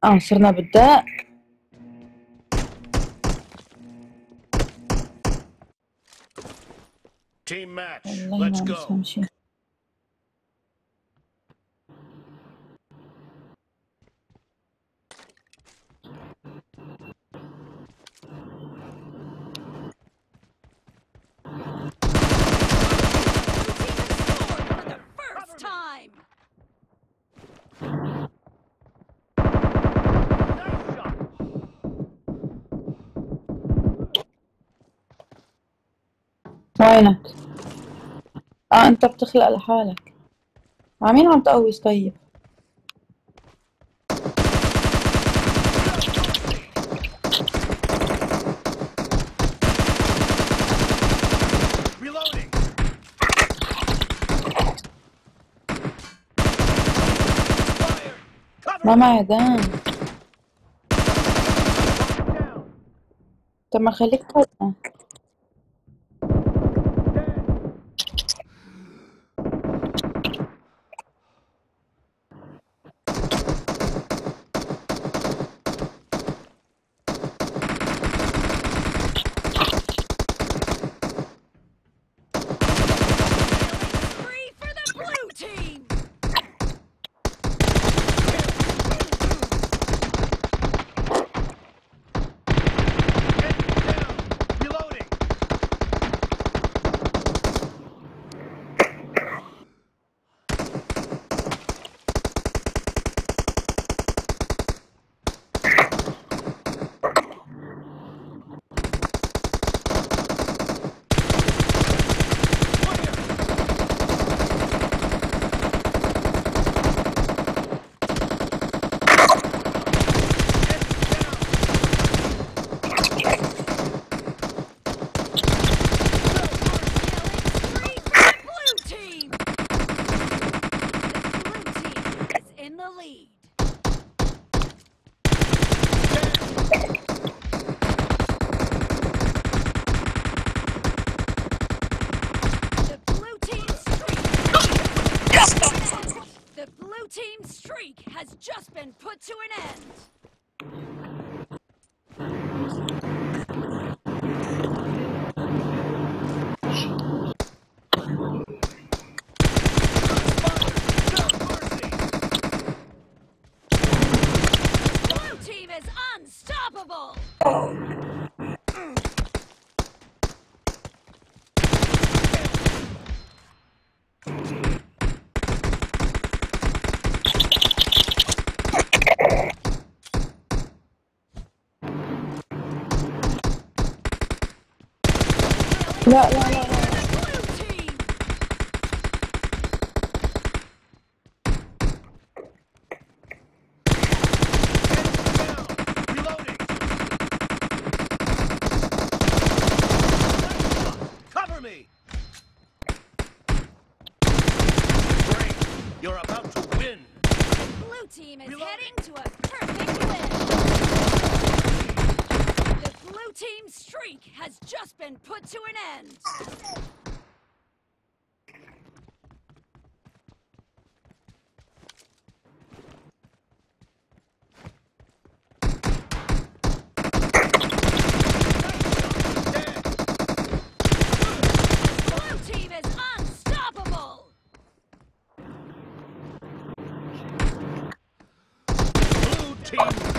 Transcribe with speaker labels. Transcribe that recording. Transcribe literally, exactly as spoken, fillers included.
Speaker 1: اه صرنا بالداء.
Speaker 2: Team match.
Speaker 1: والله
Speaker 2: Let's
Speaker 1: ما
Speaker 2: go.
Speaker 1: نفهم شيء. وينك؟ اه انت بتخلق لحالك. مع مين عم تقويس طيب؟
Speaker 2: Reloading.
Speaker 1: ما معي دام. طب ما خليك تهدى.
Speaker 3: Team streak has just been put to an end. Blue team is unstoppable.
Speaker 1: لا لا لا
Speaker 2: Cover me. Great. You're about to win.
Speaker 3: The blue team is Reloading. heading to a perfect win. The blue team streak has just been put to an end. Blue team is unstoppable.
Speaker 2: Blue team